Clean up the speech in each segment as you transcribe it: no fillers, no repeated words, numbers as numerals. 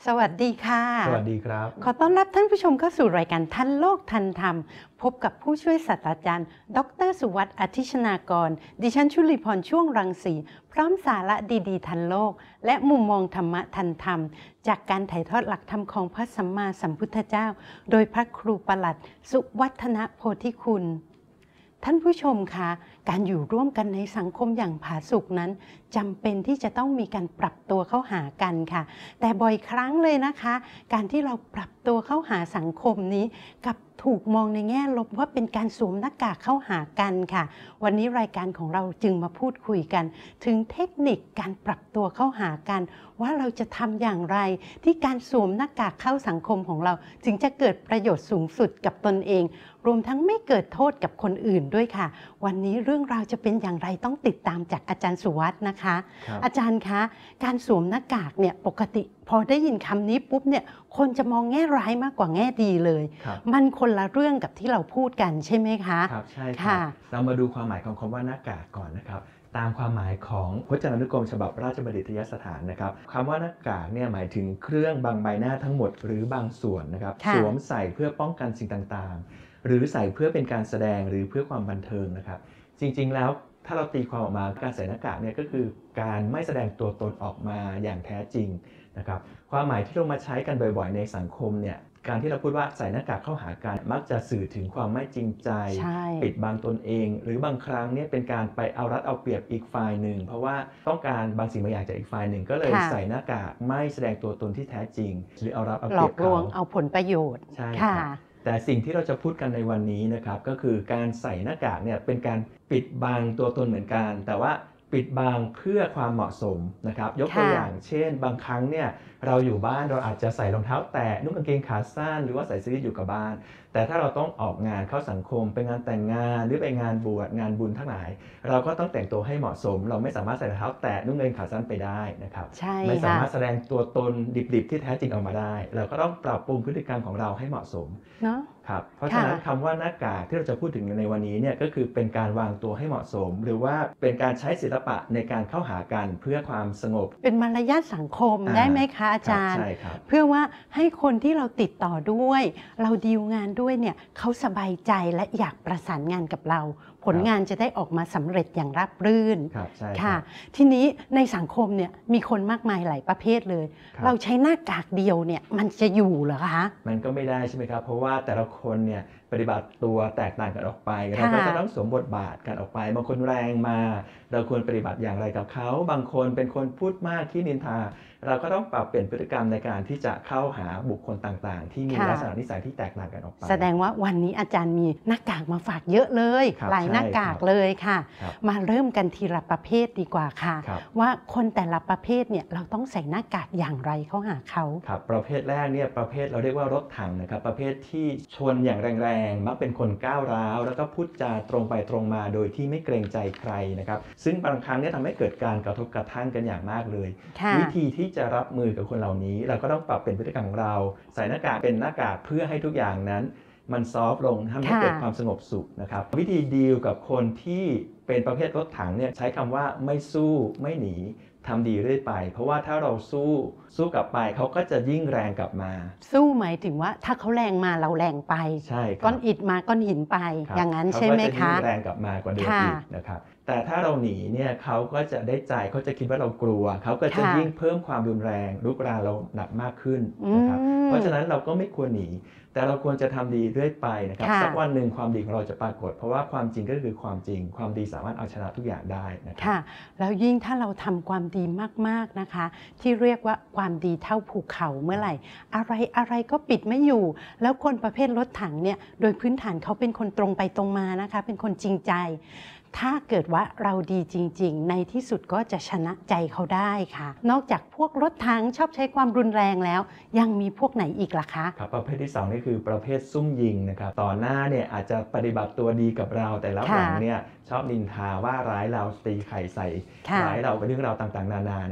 สวัสดีค่ะสวัสดีครับขอต้อนรับท่านผู้ชมเข้าสู่รายการทันโลกทันธรรมพบกับผู้ช่วยศาสตราจารย์ดรสุวัสดิ์อธิชนากรดิฉันชุลีพรช่วงรังสีพร้อมสาระดีๆทันโลกและมุมมองธรรมะทันธรรมจากการถ่ายทอดหลักธรรมของพระสัมมาสัมพุทธเจ้าโดยพระครูประหลัดสุวัฒนโพธิคุณท่านผู้ชมคะการอยู่ร่วมกันในสังคมอย่างผาสุกนั้นจำเป็นที่จะต้องมีการปรับตัวเข้าหากันค่ะแต่บ่อยครั้งเลยนะคะการที่เราปรับตัวเข้าหาสังคมนี้กับถูกมองในแง่ลบว่าเป็นการสวมหน้ากากเข้าหากันค่ะวันนี้รายการของเราจึงมาพูดคุยกันถึงเทคนิคการปรับตัวเข้าหากันว่าเราจะทำอย่างไรที่การสวมหน้ากากเข้าสังคมของเราจึงจะเกิดประโยชน์สูงสุดกับตนเองรวมทั้งไม่เกิดโทษกับคนอื่นด้วยค่ะวันนี้เรื่องราวจะเป็นอย่างไรต้องติดตามจากอาจารย์สุวัฒน์นะคะอาจารย์คะการสวมหน้ากากเนี่ยปกติพอได้ยินคำนี้ปุ๊บเนี่ยคนจะมองแง่ร้ายมากกว่าแง่ดีเลยมันคนละเรื่องกับที่เราพูดกันใช่ไหมคะครับใช่ค่ะเรามาดูความหมายของคำว่าหน้ากากก่อนนะครับตามความหมายของพจนานุกรมฉบับราชบัณฑิตยสถานนะครับคำว่าหน้ากากเนี่ยหมายถึงเครื่องบังใบหน้าทั้งหมดหรือบางส่วนนะครับสวมใส่เพื่อป้องกันสิ่งต่างๆหรือใส่เพื่อเป็นการแสดงหรือเพื่อความบันเทิงนะครับจริงๆแล้วถ้าเราตีความออกมาการใส่หน้ากากเนี่ยก็คือการไม่แสดงตัวตนออกมาอย่างแท้จริงนะครับความหมายที่เรามาใช้กันบ่อยๆในสังคมเนี่ยการที่เราพูดว่าใส่หน้ากากเข้าหากันมักจะสื่อถึงความไม่จริงใจปิดบังตนเองหรือบางครั้งเนี่ยเป็นการไปเอารัดเอาเปรียบอีกฝ่ายหนึ่งเพราะว่าต้องการบางสิ่งบางอย่างจากอีกฝ่ายหนึ่งก็เลยใส่หน้ากากไม่แสดงตัวตนที่แท้จริงหรือเอารัดเอาเปรียบเขาหลอกลวงเอาผลประโยชน์ใช่ครับแต่สิ่งที่เราจะพูดกันในวันนี้นะครับก็คือการใส่หน้ากากเนี่ยเป็นการปิดบังตัวตนเหมือนกันแต่ว่าปิดบังเพื่อความเหมาะสมนะครับยกตัวอย่างเช่นบางครั้งเนี่ยเราอยู่บ้านเราอาจจะใส่รองเท้าแตะนุ่งกางเกงขาสั้นหรือว่าใส่เสื้อยืดอยู่กับบ้านแต่ถ้าเราต้องออกงานเข้าสังคมไปงานแต่งงานหรือไปงานบวชงานบุญทั้งหลายเราก็ต้องแต่งตัวให้เหมาะสมเราไม่สามารถใส่รองเท้าแตะนุ่งกางเกงขาสั้นไปได้นะครับไม่สามารถแสดงตัวตนดิบๆที่แท้จริงออกมาได้เราก็ต้องปรับปรุงพฤติกรรมของเราให้เหมาะสมเนาะครับเพราะฉะนั้นคำว่าหน้ากากที่เราจะพูดถึงในวันนี้เนี่ยก็คือเป็นการวางตัวให้เหมาะสมหรือว่าเป็นการใช้ศิลปะในการเข้าหากันเพื่อความสงบเป็นมารยาทสังคมได้ไหมคะอาจารย์ใช่ครับเพื่อว่าให้คนที่เราติดต่อด้วยเราดีลงานด้วยเนี่ยเขาสบายใจและอยากประสานงานกับเราผลงานจะได้ออกมาสำเร็จอย่างราบรื่นค่ะทีนี้ในสังคมเนี่ยมีคนมากมายหลายประเภทเลยเราใช้หน้ากากเดียวเนี่ยมันจะอยู่เหรอคะมันก็ไม่ได้ใช่ไหมครับเพราะว่าแต่ละคนเนี่ยปฏิบัติตัวแตกต่างกันออกไปเราก็จะต้องสวมบทบาทกันออกไปบางคนแรงมาเราควรปฏิบัติอย่างไรกับเขาบางคนเป็นคนพูดมากขี้นินทาเราก็ต้องปรับเปลี่ยนพฤติกรรมในการที่จะเข้าหาบุคคลต่างๆที่มีลักษณะนิสัยที่แตกต่างกันออกไปแสดงว่าวันนี้อาจารย์มีหน้ากากมาฝากเยอะเลยหลายหน้ากากเลยค่ะมาเริ่มกันทีละประเภทดีกว่าค่ะว่าคนแต่ละประเภทเนี่ยเราต้องใส่หน้ากากอย่างไรเข้าหาเขาครับประเภทแรกเนี่ยประเภทเราเรียกว่ารถถังนะครับประเภทที่ชนอย่างแรงๆมักเป็นคนก้าวร้าวแล้วก็พูดจาตรงไปตรงมาโดยที่ไม่เกรงใจใครนะครับซึ่งบางครั้งเนี่ยทำให้เกิดการกระทบกระทั่งกันอย่างมากเลยวิธีที่จะรับมือกับคนเหล่านี้เราก็ต้องปรับเป็นพฤติกรรมของเราใส่หน้ากากเป็นหน้ากากเพื่อให้ทุกอย่างนั้นมันซอฟต์ลงทำให้เกิดความสงบสุขนะครับวิธีดีลกับคนที่เป็นประเภทรถถังเนี่ยใช้คำว่าไม่สู้ไม่หนีทำดีเรื่อยไปเพราะว่าถ้าเราสู้กลับไปเขาก็จะยิ่งแรงกลับมาสู้หมายถึงว่าถ้าเขาแรงมาเราแรงไปใช่ก้อนอิฐมาก้อนหินไปอย่างนั้นใช่ไหมคะเขาก็จะยิ่งแรงกลับมากว่าเดิมอีกนะครับแต่ถ้าเราหนีเนี่ยเขาก็จะได้ใจเขาจะคิดว่าเรากลัวเขาก็จะยิ่งเพิ่มความรุนแรงรุกรานเราหนักมากขึ้นนะครับเพราะฉะนั้นเราก็ไม่ควรหนีแต่เราควรจะทำดีเรื่อยไปนะครับสักวันหนึ่งความดีของเราจะปรากฏเพราะว่าความจริงก็คือความจริงความดีสามารถเอาชนะทุกอย่างได้นะครับค่ะแล้วยิ่งถ้าเราทำความดีมากๆนะคะที่เรียกว่าความดีเท่าภูเขาเมื่อไหร่อะไรก็ปิดไม่อยู่แล้วคนประเภทรถถังเนี่ยโดยพื้นฐานเขาเป็นคนตรงไปตรงมานะคะเป็นคนจริงใจถ้าเกิดว่าเราดีจริงๆในที่สุดก็จะชนะใจเขาได้ค่ะนอกจากพวกรถถังชอบใช้ความรุนแรงแล้วยังมีพวกไหนอีกล่ะคะครับประเภทที่2นี่คือประเภทซุ่มยิงนะครับต่อหน้าเนี่ยอาจจะปฏิบัติตัวดีกับเราแต่แล้วหลังเนี่ยชอบนินทาว่าร้ายเราตีไข่ใส่ร้ายเราเป็นเรื่องราวต่างๆนานานะครับ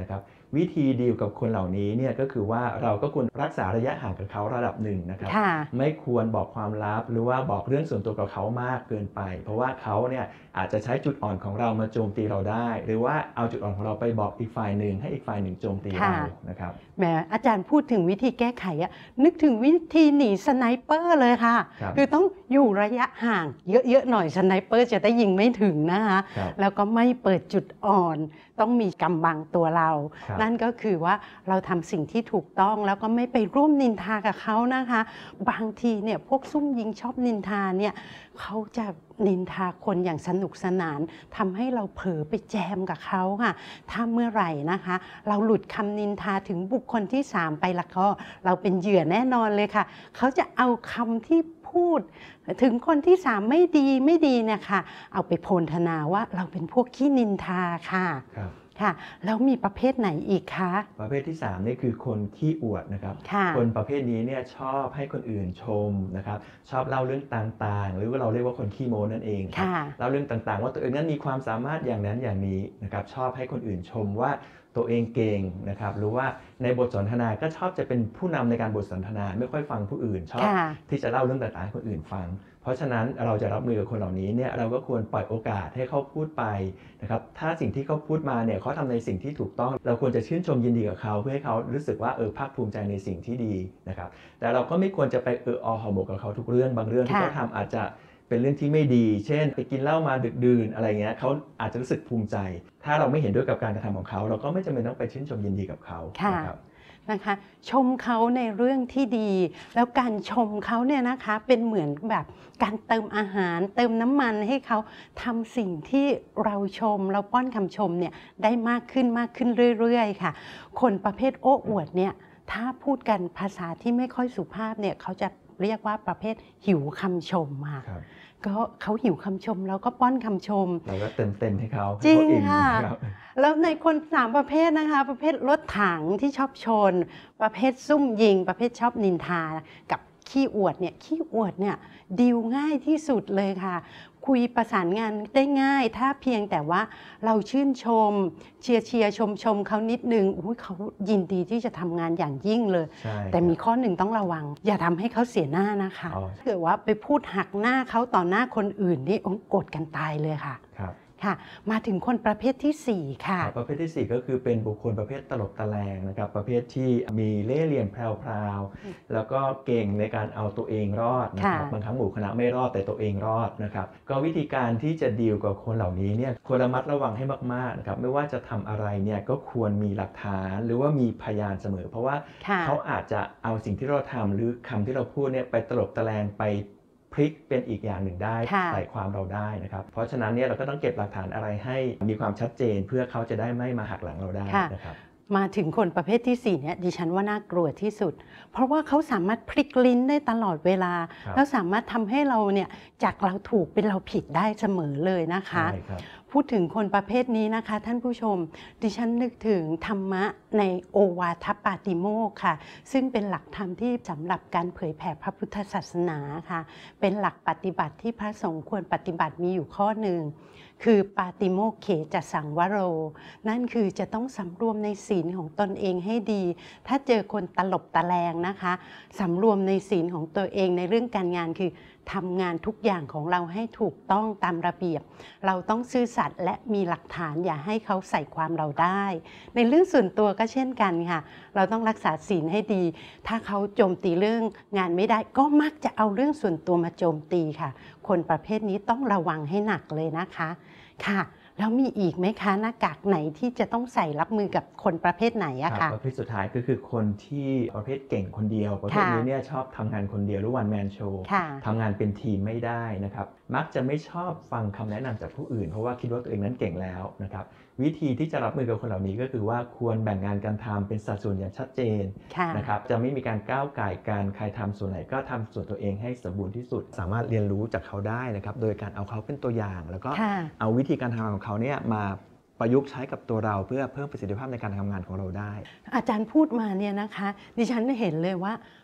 วิธีดีลกับคนเหล่านี้เนี่ยก็คือว่าเราก็ควรรักษาระยะห่างกับเขาระดับหนึ่งนะครับไม่ควรบอกความลับหรือว่าบอกเรื่องส่วนตัวกับเขามากเกินไปเพราะว่าเขาเนี่ยอาจจะใช้จุดอ่อนของเรามาโจมตีเราได้หรือว่าเอาจุดอ่อนของเราไปบอกอีกฝ่ายหนึ่งให้อีกฝ่ายหนึ่งโจมตีเรานะครับแหมอาจารย์พูดถึงวิธีแก้ไขอะนึกถึงวิธีหนีสไนเปอร์เลยค่ะคือต้องอยู่ระยะห่างเยอะๆหน่อยสไนเปอร์จะได้ยิงไม่ถึงนะคะแล้วก็ไม่เปิดจุดอ่อนต้องมีกำบังตัวเรานั่นก็คือว่าเราทำสิ่งที่ถูกต้องแล้วก็ไม่ไปร่วมนินทากับเขานะคะบางทีเนี่ยพวกซุ่มยิงชอบนินทาเนี่ยเขาจะนินทาคนอย่างสนุกสนานทำให้เราเผลอไปแจมกับเขาค่ะถ้าเมื่อไหร่นะคะเราหลุดคำนินทาถึงบุคคลที่3ไปละก็เราเป็นเหยื่อแน่นอนเลยค่ะเขาจะเอาคำที่พูดถึงคนที่3ไม่ดีเนี่ยค่ะเอาไปโพลธนาว่าเราเป็นพวกขี้นินทาค่ะค่ะแล้วมีประเภทไหนอีกคะประเภทที่3นี่คือคนขี้อวดนะครับคนประเภทนี้เนี่ยชอบให้คนอื่นชมนะครับชอบเล่าเรื่องต่างๆหรือว่าเราเรียกว่าคนขี้โม้นั่นเองเล่าเรื่องต่างๆว่าตัวเองนั้นมีความสามารถอย่างนั้นอย่างนี้นะครับชอบให้คนอื่นชมว่าตัวเองเก่งนะครับหรือว่าในบทสนทนาก็ชอบจะเป็นผู้นำในการบทสนทนาไม่ค่อยฟังผู้อื่นชอบที่จะเล่าเรื่องต่างๆให้คนอื่นฟังเพราะฉะนั้นเราจะรับมือกับคนเหล่านี้เนี่ยเราก็ควรปล่อยโอกาสให้เขาพูดไปนะครับถ้าสิ่งที่เขาพูดมาเนี่ยเขาทำในสิ่งที่ถูกต้องเราควรจะชื่นชมยินดีกับเขาเพื่อให้เขารู้สึกว่าภาคภูมิใจในสิ่งที่ดีนะครับแต่เราก็ไม่ควรจะไปห่อหมกกับเขาทุกเรื่องบางเรื่องที่เขาทำอาจจะเป็นเรื่องที่ไม่ดีเช่นไปกินเหล้ามาดึกดื่นอะไรเงี้ยเขาอาจจะรู้สึกภูมิใจถ้าเราไม่เห็นด้วยกับการกระทำของเขาเราก็ไม่จำเป็นต้องไปชื่นชมยินดีกับเขานะคะชมเขาในเรื่องที่ดีแล้วการชมเขาเนี่ยนะคะเป็นเหมือนแบบการเติมอาหารเติมน้ำมันให้เขาทำสิ่งที่เราชมเราป้อนคำชมเนี่ยได้มากขึ้นเรื่อยๆค่ะคนประเภทโอ้อวดเนี่ยถ้าพูดกันภาษาที่ไม่ค่อยสุภาพเนี่ยเขาจะเรียกว่าประเภทหิวคำชมค่ะก็เขาหิวคำชมแล้วก็ป้อนคำชมเราก็เต็มให้เขาจริงค่ะแล้วในคน3ประเภทนะคะประเภทรถถังที่ชอบชนประเภทซุ่มยิงประเภทชอบนินทากับขี้อวดเนี่ยดีลง่ายที่สุดเลยค่ะคุยประสานงานได้ง่ายถ้าเพียงแต่ว่าเราชื่นชมเชียร์ชมเขานิดนึงเขายินดีที่จะทำงานอย่างยิ่งเลยแต่มีข้อหนึ่งต้องระวังอย่าทำให้เขาเสียหน้านะคะถ้าเกิดว่าไปพูดหักหน้าเขาต่อหน้าคนอื่นนี่โกรธกันตายเลยค่ะค่ะมาถึงคนประเภทที่4ค่ะประเภทที่4ก็คือเป็นบุคคลประเภทตลบตะแลงนะครับประเภทที่มีเล่ห์เหลี่ยมแพรวๆแล้วก็เก่งในการเอาตัวเองรอดนะครับบางครั้งหมู่คณะไม่รอดแต่ตัวเองรอดนะครับก็วิธีการที่จะดีลกับคนเหล่านี้เนี่ยควรระมัดระวังให้มากๆนะครับไม่ว่าจะทำอะไรเนี่ยก็ควรมีหลักฐานหรือว่ามีพยานเสมอเพราะว่าเขาอาจจะเอาสิ่งที่เราทำหรือคำที่เราพูดเนี่ยไปตลบตะแลงไปพลิกเป็นอีกอย่างหนึ่งได้ใส่ความเราได้นะครับเพราะฉะนั้นเนี่ยเราก็ต้องเก็บหลักฐานอะไรให้มีความชัดเจนเพื่อเขาจะได้ไม่มาหักหลังเราได้นะครับมาถึงคนประเภทที่4เนี่ยดิฉันว่าน่ากลัวที่สุดเพราะว่าเขาสามารถพลิกลิ้นได้ตลอดเวลาแล้วสามารถทำให้เราเนี่ยจากเราถูกเป็นเราผิดได้เสมอเลยนะคะพูดถึงคนประเภทนี้นะคะท่านผู้ชมดิฉันนึกถึงธรรมะในโอวาทปาติโมกข์ค่ะซึ่งเป็นหลักธรรมที่สำหรับการเผยแผ่พระพุทธศาสนาค่ะเป็นหลักปฏิบัติที่พระสงฆ์ควรปฏิบัติมีอยู่ข้อหนึ่งคือปาติโมกเขจะสังวโรนั่นคือจะต้องสำรวมในศีลของตนเองให้ดีถ้าเจอคนตลบตะแลงนะคะสำรวมในศีลของตัวเองในเรื่องการงานคือทำงานทุกอย่างของเราให้ถูกต้องตามระเบียบเราต้องซื่อสัตย์และมีหลักฐานอย่าให้เขาใส่ความเราได้ในเรื่องส่วนตัวก็เช่นกันค่ะเราต้องรักษาศีลให้ดีถ้าเขาโจมตีเรื่องงานไม่ได้ก็มักจะเอาเรื่องส่วนตัวมาโจมตีค่ะคนประเภทนี้ต้องระวังให้หนักเลยนะคะค่ะแล้วมีอีกไหมคะหน้ากากไหนที่จะต้องใส่รับมือกับคนประเภทไหนอะคะประเภทสุดท้ายก็คือคนที่ประเภทเก่งคนเดียวประเภทนี้เนี่ยชอบทำงานคนเดียวหรือวันแมนโชว์ทำงานเป็นทีมไม่ได้นะครับมักจะไม่ชอบฟังคำแนะนำจากผู้อื่นเพราะว่าคิดว่าตัวเองนั้นเก่งแล้วนะครับวิธีที่จะรับมือกับคนเหล่านี้ก็คือว่าควรแบ่งงานการทำเป็นสัดส่วนอย่างชัดเจนนะครับจะไม่มีการก้าวก่ายกันใครทำส่วนไหนก็ทำส่วนตัวเองให้สมบูรณ์ที่สุดสามารถเรียนรู้จากเขาได้นะครับโดยการเอาเขาเป็นตัวอย่างแล้วก็เอาวิธีการทำงานของเขาเนี่ยมาประยุกต์ใช้กับตัวเราเพื่อเพิ่มประสิทธิภาพในการทำงานของเราได้อาจารย์พูดมาเนี่ยนะคะดิฉันเห็นเลยว่า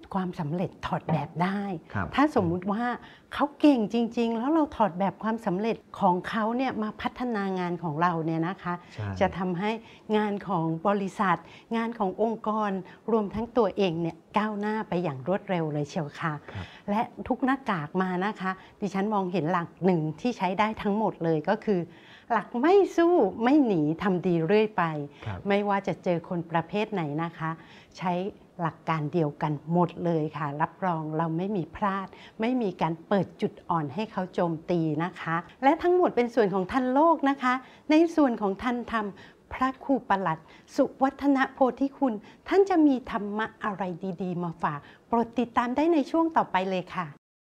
ความสำเร็จถอดแบบได้ครับถ้าสมมุติว่าเขาเก่งจริงๆแล้วเราถอดแบบความสำเร็จของเขาเนี่ยมาพัฒนางานของเราเนี่ยนะคะใช่จะทำให้งานของบริษัท งานขององค์กรรวมทั้งตัวเองเนี่ยก้าวหน้าไปอย่างรวดเร็วเลยเชียวค่ะครับและทุกหน้ากากมานะคะ ดิฉันมองเห็นหลักหนึ่งที่ใช้ได้ทั้งหมดเลยก็คือ หลักไม่สู้ไม่หนีทำดีเรื่อยไปครับไม่ว่าจะเจอคนประเภทไหนนะคะ ใช้หลักการเดียวกันหมดเลยค่ะ รับรองเราไม่มีพลาด ไม่มีการเปิดจุดอ่อนให้เขาโจมตีนะคะ และทั้งหมดเป็นส่วนของทันโลกนะคะ ในส่วนของทันธรรม พระครูประหลัด สุวัฒนโพธิคุณ ท่านจะมีธรรมะอะไรดีๆ มาฝาก โปรดติดตามได้ในช่วงต่อไปเลยค่ะ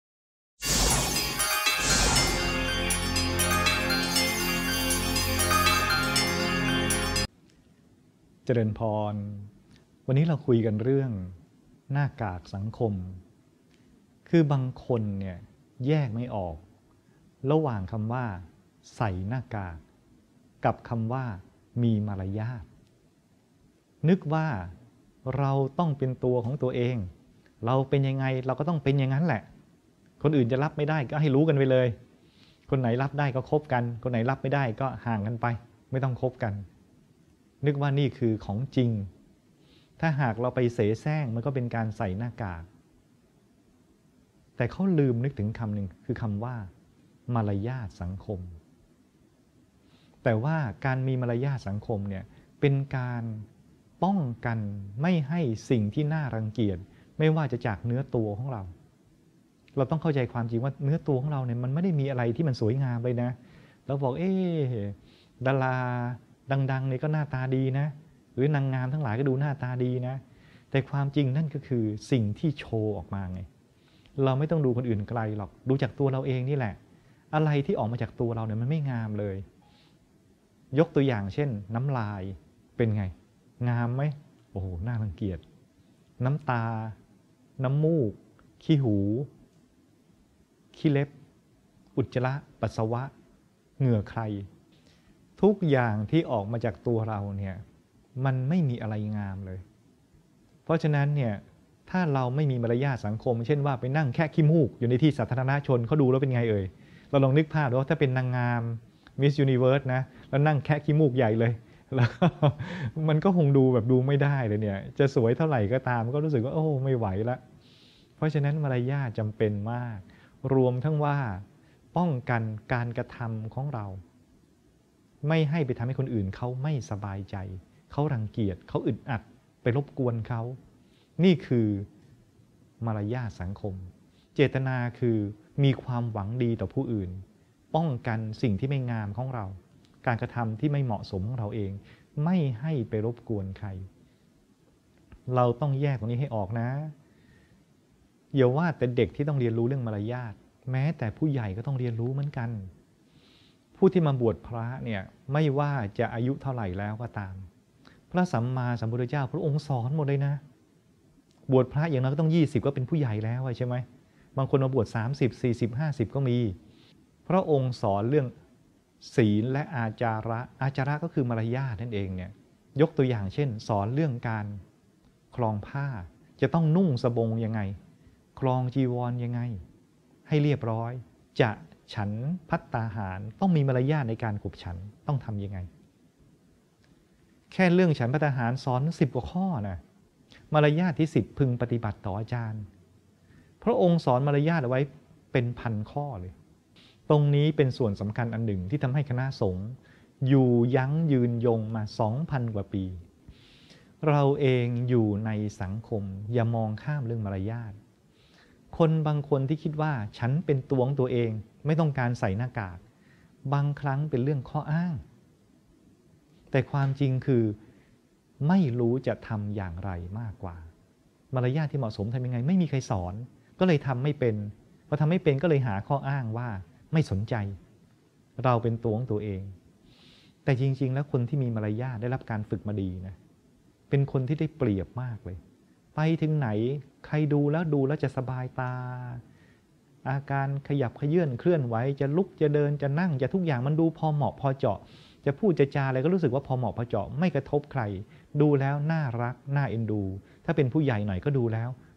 เจริญพร วันนี้เราคุยกันเรื่องหน้ากากสังคม คือบางคนเนี่ยแยกไม่ออก ระหว่างคำว่าใส่หน้ากากกับคำว่ามีมารยาท นึกว่าเราต้องเป็นตัวของตัวเอง เราเป็นยังไงเราก็ต้องเป็นอย่างนั้นแหละ คนอื่นจะรับไม่ได้ก็ให้รู้กันไปเลย คนไหนรับได้ก็คบกัน คนไหนรับไม่ได้ก็ห่างกันไป ไม่ต้องคบกัน นึกว่านี่คือของจริง ถ้าหากเราไปเสแสร้งมันก็เป็นการใส่หน้ากาก แต่เขาลืมนึกถึงคำหนึ่งคือคำว่ามารยาทสังคม แต่ว่าการมีมารยาทสังคมเนี่ยเป็นการป้องกันไม่ให้สิ่งที่น่ารังเกียจไม่ว่าจะจากเนื้อตัวของเรา เราต้องเข้าใจความจริงว่าเนื้อตัวของเราเนี่ยมันไม่ได้มีอะไรที่มันสวยงามเลยนะเราบอกดาราดังๆเนี่ยก็หน้าตาดีนะหรือนางงามทั้งหลายก็ดูหน้าตาดีนะแต่ความจริงนั่นก็คือสิ่งที่โชว์ออกมาไงเราไม่ต้องดูคนอื่นไกลหรอกดูจากตัวเราเองนี่แหละอะไรที่ออกมาจากตัวเราเนี่ยมันไม่งามเลยยกตัวอย่างเช่นน้ำลายเป็นไงงามไหมโอ้โหน่ารังเกียจน้ำตาน้ำมูกขี้หูขี้เล็บอุจจาระปัสสาวะเหงื่อใครทุกอย่างที่ออกมาจากตัวเราเนี่ยมันไม่มีอะไรงามเลยเพราะฉะนั้นเนี่ยถ้าเราไม่มีมารยาทสังคมเช่นว่าไปนั่งแค่ขี้มูกอยู่ในที่สาธารณชนเขาดูแล้วเป็นไงเอ่ยเราลองนึกภาพดูว่าถ้าเป็นนางงามมิสยูนิเวิร์สนะแล้วนั่งแค่ขี้มูกใหญ่เลยแล้วมันก็คงดูแบบดูไม่ได้เลยเนี่ยจะสวยเท่าไหร่ก็ตามก็รู้สึกว่าโอ้ไม่ไหวละเพราะฉะนั้นมารยาทจำเป็นมากรวมทั้งว่าป้องกันการกระทำของเราไม่ให้ไปทำให้คนอื่นเขาไม่สบายใจเขารังเกียจเขาอึดอัดไปรบกวนเขานี่คือมารยาทสังคมเจตนาคือมีความหวังดีต่อผู้อื่นป้องกันสิ่งที่ไม่งามของเราการกระทำที่ไม่เหมาะสมของเราเองไม่ให้ไปรบกวนใครเราต้องแยกตรงนี้ให้ออกนะอย่าว่าแต่เด็กที่ต้องเรียนรู้เรื่องมารยาทแม้แต่ผู้ใหญ่ก็ต้องเรียนรู้เหมือนกันผู้ที่มาบวชพระเนี่ยไม่ว่าจะอายุเท่าไหร่แล้วก็ตามพระสัมมาสัมพุทธเจ้าพระองค์สอนหมดเลยนะบวชพระอย่างน้อยก็ต้อง20ก็เป็นผู้ใหญ่แล้วใช่ไหมบางคนมาบวช30 40 50ก็มีพระองค์สอนเรื่องศีลและอาจาระก็คือมารยาทนั่นเองเนี่ยยกตัวอย่างเช่นสอนเรื่องการคลองผ้าจะต้องนุ่งสบงยังไงคลองจีวรยังไงให้เรียบร้อยจะฉันภัตตาหารต้องมีมารยาทในการขบฉันต้องทำยังไงแค่เรื่องฉันภัตตาหารสอน10 กว่าข้อนะมารยาทที่10พึงปฏิบัติต่ออาจารย์พระองค์สอนมารยาทเอาไว้เป็น1,000 ข้อเลยตรงนี้เป็นส่วนสำคัญอันหนึ่งที่ทำให้คณะสงฆ์อยู่ยั้งยืนยงมา 2,000 กว่าปีเราเองอยู่ในสังคมอย่ามองข้ามเรื่องมารยาทคนบางคนที่คิดว่าฉันเป็นตัวของตัวเองไม่ต้องการใส่หน้ากากบางครั้งเป็นเรื่องข้ออ้างแต่ความจริงคือไม่รู้จะทำอย่างไรมากกว่ามารยาทที่เหมาะสมทำยังไงไม่มีใครสอนก็เลยทำไม่เป็นพอทำไม่เป็นก็เลยหาข้ออ้างว่าไม่สนใจเราเป็นตัวของตัวเองแต่จริงๆแล้วคนที่มีมารยาทได้รับการฝึกมาดีนะเป็นคนที่ได้เปรียบมากเลยไปถึงไหนใครดูแล้วจะสบายตาอาการขยับเขยื้อนเคลื่อนไหวจะลุกจะเดินจะนั่งจะทุกอย่างมันดูพอเหมาะพอเจาะจะพูดจะจาอะไรก็รู้สึกว่าพอเหมาะพอเจาะไม่กระทบใครดูแล้วน่ารักน่าเอ็นดูถ้าเป็นผู้ใหญ่หน่อยก็ดูแล้ว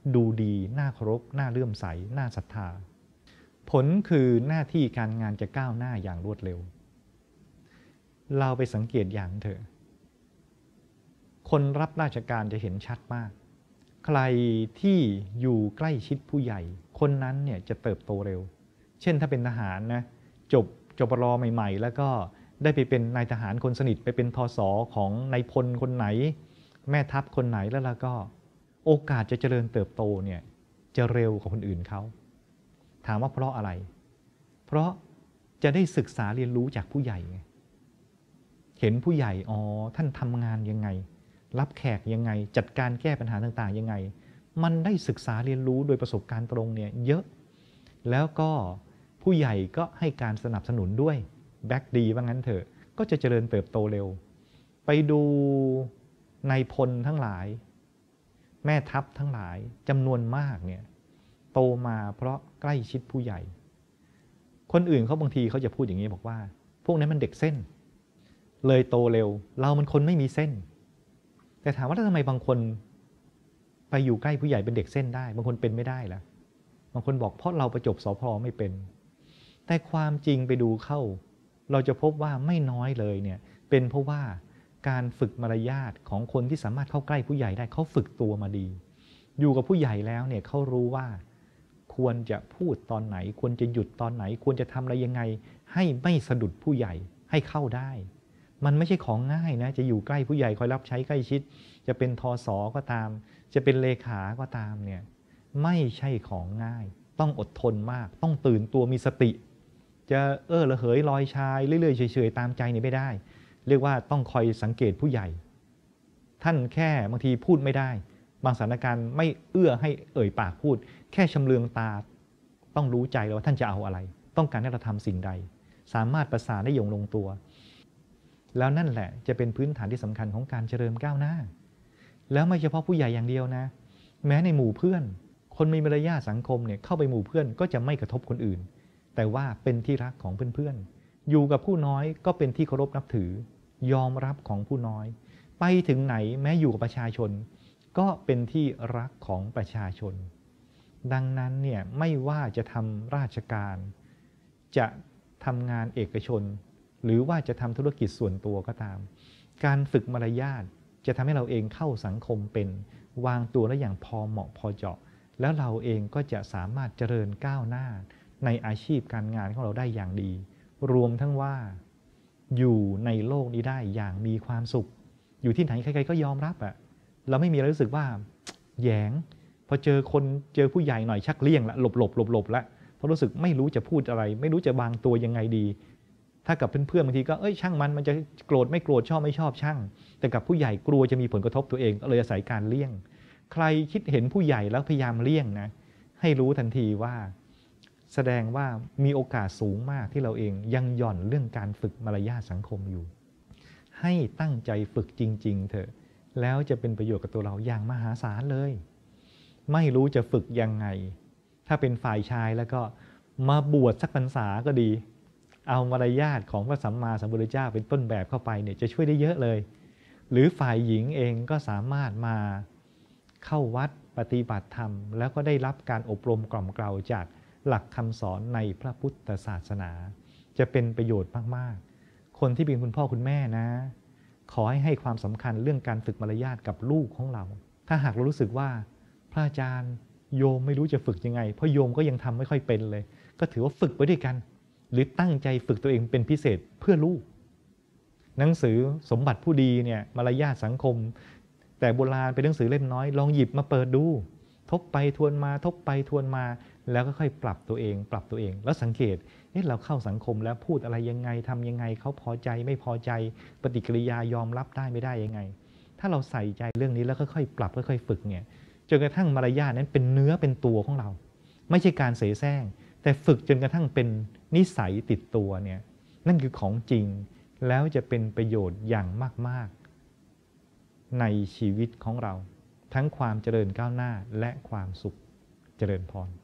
ดูดีน่าเคารพน่าเลื่อมใสน่าศรัทธาผลคือหน้าที่การงานจะก้าวหน้าอย่างรวดเร็วเราไปสังเกตอย่างเถอะคนรับราชการจะเห็นชัดมากใครที่อยู่ใกล้ชิดผู้ใหญ่คนนั้นเนี่ยจะเติบโตเร็วเช่นถ้าเป็นทหารนะจบรใหม่ๆแล้วก็ได้ไปเป็นนายทหารคนสนิทไปเป็นทศของนายพลคนไหนแม่ทัพคนไหนแล้วก็โอกาสจะเจริญเติบโตเนี่ยจะเร็วกว่าคนอื่นเขาถามว่าเพราะอะไรเพราะจะได้ศึกษาเรียนรู้จากผู้ใหญ่ไงเห็นผู้ใหญ่ท่านทำงานยังไงรับแขกยังไงจัดการแก้ปัญหาต่างๆยังไงมันได้ศึกษาเรียนรู้โดยประสบการณ์ตรงเนี่ยเยอะแล้วก็ผู้ใหญ่ก็ให้การสนับสนุนด้วยแบ็กดีว่างั้นเถอะก็จะเจริญเติบโตเร็วไปดูนายพลทั้งหลายแม่ทัพทั้งหลายจำนวนมากเนี่ยโตมาเพราะใกล้ชิดผู้ใหญ่คนอื่นเขาบางทีเขาจะพูดอย่างนี้บอกว่าพวกนั้นมันเด็กเส้นเลยโตเร็วเรามันคนไม่มีเส้นแต่ถามว่าทำไมบางคนไปอยู่ใกล้ผู้ใหญ่เป็นเด็กเส้นได้บางคนเป็นไม่ได้ล่ะบางคนบอกเพราะเราประจบสพไม่เป็นแต่ความจริงไปดูเข้าเราจะพบว่าไม่น้อยเลยเนี่ยเป็นเพราะว่าการฝึกมารยาทของคนที่สามารถเข้าใกล้ผู้ใหญ่ได้เขาฝึกตัวมาดีอยู่กับผู้ใหญ่แล้วเนี่ยเขารู้ว่าควรจะพูดตอนไหนควรจะหยุดตอนไหนควรจะทำอะไรยังไงให้ไม่สะดุดผู้ใหญ่ให้เข้าได้มันไม่ใช่ของง่ายนะจะอยู่ใกล้ผู้ใหญ่คอยรับใช้ใกล้ชิดจะเป็นทศก็ตามจะเป็นเลขาก็ตามเนี่ยไม่ใช่ของง่ายต้องอดทนมากต้องตื่นตัวมีสติจะระเหยลอยชายเรื่อยๆเฉยๆตามใจนี่ไม่ได้เรียกว่าต้องคอยสังเกตผู้ใหญ่ท่านแค่บางทีพูดไม่ได้บางสถานการณ์ไม่เอื้อให้เอ่ยปากพูดแค่ชำเลืองตาต้องรู้ใจแล้วว่าท่านจะเอาอะไรต้องการให้เราทำสิ่งใดสามารถประสานได้อย่างลงตัวแล้วนั่นแหละจะเป็นพื้นฐานที่สำคัญของการเจริญก้าวหน้าแล้วไม่เฉพาะผู้ใหญ่อย่างเดียวนะแม้ในหมู่เพื่อนคนมีมารยาทสังคมเนี่ยเข้าไปหมู่เพื่อนก็จะไม่กระทบคนอื่นแต่ว่าเป็นที่รักของเพื่อนๆอยู่กับผู้น้อยก็เป็นที่เคารพนับถือยอมรับของผู้น้อยไปถึงไหนแม้อยู่กับประชาชนก็เป็นที่รักของประชาชนดังนั้นเนี่ยไม่ว่าจะทำราชการจะทำงานเอกชนหรือว่าจะทำธุรกิจส่วนตัวก็ตามการฝึกมารยาทจะทำให้เราเองเข้าสังคมเป็นวางตัวได้อย่างพอเหมาะพอเจาะแล้วเราเองก็จะสามารถเจริญก้าวหน้าในอาชีพการงานของเราได้อย่างดีรวมทั้งว่าอยู่ในโลกนี้ได้อย่างมีความสุขอยู่ที่ไหนใครๆก็ยอมรับอะเราไม่มีอะไรรู้สึกว่าแหยงพอเจอผู้ใหญ่หน่อยชักเลี่ยงละหลบละเพราะรู้สึกไม่รู้จะพูดอะไรไม่รู้จะวางตัวยังไงดีถ้ากับเพื่อนๆบางทีก็ช่างมันจะโกรธไม่โกรธชอบไม่ชอบช่างแต่กับผู้ใหญ่กลัวจะมีผลกระทบตัวเองก็เลยอาศัยการเลี่ยงใครคิดเห็นผู้ใหญ่แล้วพยายามเลี่ยงนะให้รู้ทันทีว่าแสดงว่ามีโอกาสสูงมากที่เราเองยังหย่อนเรื่องการฝึกมารยาทสังคมอยู่ให้ตั้งใจฝึกจริงๆเถอะแล้วจะเป็นประโยชน์กับตัวเราอย่างมหาศาลเลยไม่รู้จะฝึกยังไงถ้าเป็นฝ่ายชายแล้วก็มาบวชสักพรรษาก็ดีเอามารยาทของพระสัมมาสัมพุทธเจ้าเป็นต้นแบบเข้าไปเนี่ยจะช่วยได้เยอะเลยหรือฝ่ายหญิงเองก็สามารถมาเข้าวัดปฏิบัติธรรมแล้วก็ได้รับการอบรมกล่อมเกลาจากหลักคำสอนในพระพุทธศาสนาจะเป็นประโยชน์มากๆคนที่เป็นคุณพ่อคุณแม่นะขอให้ความสำคัญเรื่องการฝึกมารยาทกับลูกของเราถ้าหากเรารู้สึกว่าพระอาจารย์โยมไม่รู้จะฝึกยังไงเพราะโยมก็ยังทำไม่ค่อยเป็นเลยก็ถือว่าฝึกไปด้วยกันหรือตั้งใจฝึกตัวเองเป็นพิเศษเพื่อลูกหนังสือสมบัติผู้ดีเนี่ยมารยาทสังคมแต่โบราณเป็นหนังสือเล่มน้อยลองหยิบมาเปิดดูทบไปทวนมาทบไปทวนมาแล้วก็ค่อยปรับตัวเองแล้วสังเกตเราเข้าสังคมแล้วพูดอะไรยังไงทำยังไงเขาพอใจไม่พอใจปฏิกิริยายอมรับได้ไม่ได้ยังไงถ้าเราใส่ใจเรื่องนี้แล้วค่อยๆปรับค่อยๆฝึกเนี่ยจนกระทั่งมารยาทนั้นเป็นเนื้อเป็นตัวของเราไม่ใช่การเสแสร้งแต่ฝึกจนกระทั่งเป็นนิสัยติดตัวเนี่ยนั่นคือของจริงแล้วจะเป็นประโยชน์อย่างมากๆในชีวิตของเราทั้งความเจริญก้าวหน้าและความสุขเจริญพร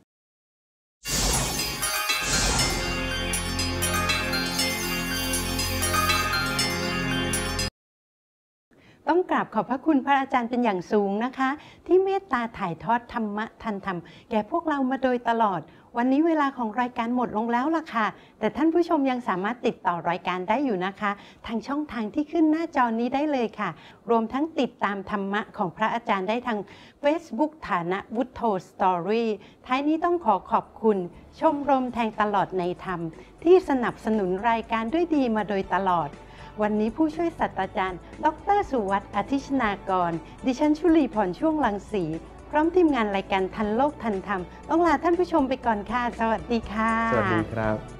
ต้องกราบขอบพระคุณพระอาจารย์เป็นอย่างสูงนะคะ ที่เมตตาถ่ายทอดธรรมะทันธรรมแก่พวกเรามาโดยตลอด วันนี้เวลาของรายการหมดลงแล้วล่ะค่ะแต่ท่านผู้ชมยังสามารถติดต่อรายการได้อยู่นะคะทางช่องทางที่ขึ้นหน้าจอนี้ได้เลยค่ะรวมทั้งติดตามธรรมะของพระอาจารย์ได้ทาง Facebook ฐานะวุฒโธสตอรี่ท้ายนี้ต้องขอขอบคุณชมรมแทงตลอดในธรรมที่สนับสนุนรายการด้วยดีมาโดยตลอดวันนี้ผู้ช่วยศาสตราจารย์ดร.สุวัฒน์ อธิชนากรดิฉันชุลีพรช่วงรังสีพร้อมทีมงานรายการทันโลกทันธรรมต้องลาท่านผู้ชมไปก่อนค่ะสวัสดีค่ะสวัสดีครับ